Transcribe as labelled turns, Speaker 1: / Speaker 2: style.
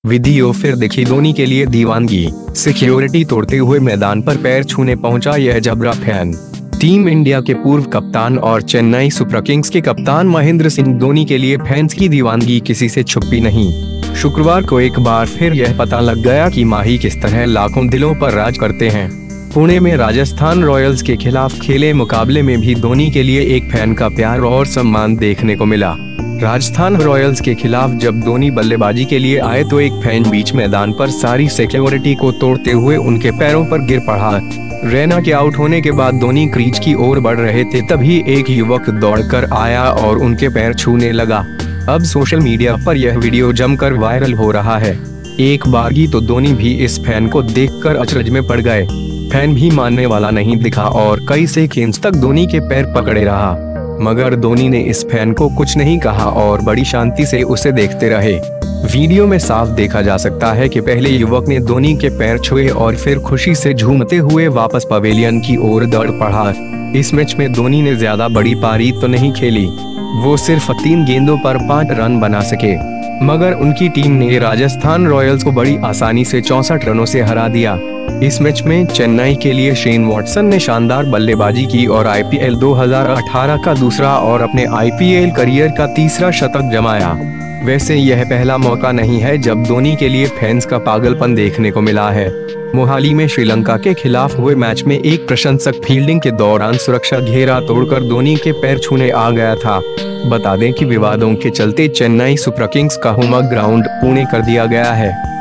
Speaker 1: Video फिर दिखी धोनी के लिए दीवानगी, सिक्योरिटी तोड़ते हुए मैदान पर पैर छूने पहुंचा यह जबरा फैन। टीम इंडिया के पूर्व कप्तान और चेन्नई सुपर किंग्स के कप्तान महेंद्र सिंह धोनी के लिए फैंस की दीवानगी किसी से छुपी नहीं। शुक्रवार को एक बार फिर यह पता लग गया कि माही किस तरह लाखों दिलों पर राज करते हैं। पुणे में राजस्थान रॉयल्स के खिलाफ खेले मुकाबले में भी धोनी के लिए एक फैन का प्यार और सम्मान देखने को मिला। राजस्थान रॉयल्स के खिलाफ जब धोनी बल्लेबाजी के लिए आए तो एक फैन बीच मैदान पर सारी सिक्योरिटी को तोड़ते हुए उनके पैरों पर गिर पड़ा। रैना के आउट होने के बाद धोनी क्रीज की ओर बढ़ रहे थे, तभी एक युवक दौड़कर आया और उनके पैर छूने लगा। अब सोशल मीडिया पर यह वीडियो जमकर वायरल हो रहा है। एक बागी तो धोनी भी इस फैन को देखकर अचरज में पड़ गए। फैन भी मानने वाला नहीं दिखा और कई सेकंड्स तक धोनी के पैर पकड़े रहा, मगर धोनी ने इस फैन को कुछ नहीं कहा और बड़ी शांति से उसे देखते रहे। वीडियो में साफ देखा जा सकता है कि पहले युवक ने धोनी के पैर छुए और फिर खुशी से झूमते हुए वापस पवेलियन की ओर दौड़ पड़ा। इस मैच में धोनी ने ज्यादा बड़ी पारी तो नहीं खेली, वो सिर्फ 3 गेंदों पर 5 रन बना सके, मगर उनकी टीम ने राजस्थान रॉयल्स को बड़ी आसानी से 64 रनों से हरा दिया। इस मैच में चेन्नई के लिए शेन वॉटसन ने शानदार बल्लेबाजी की और आईपीएल 2018 का दूसरा और अपने आईपीएल करियर का तीसरा शतक जमाया। वैसे यह पहला मौका नहीं है जब धोनी के लिए फैंस का पागलपन देखने को मिला है। मोहाली में श्रीलंका के खिलाफ हुए मैच में एक प्रशंसक फील्डिंग के दौरान सुरक्षा घेरा तोड़कर धोनी के पैर छूने आ गया था। बता दें कि विवादों के चलते चेन्नई सुपर किंग्स का होम ग्राउंड पुणे कर दिया गया है।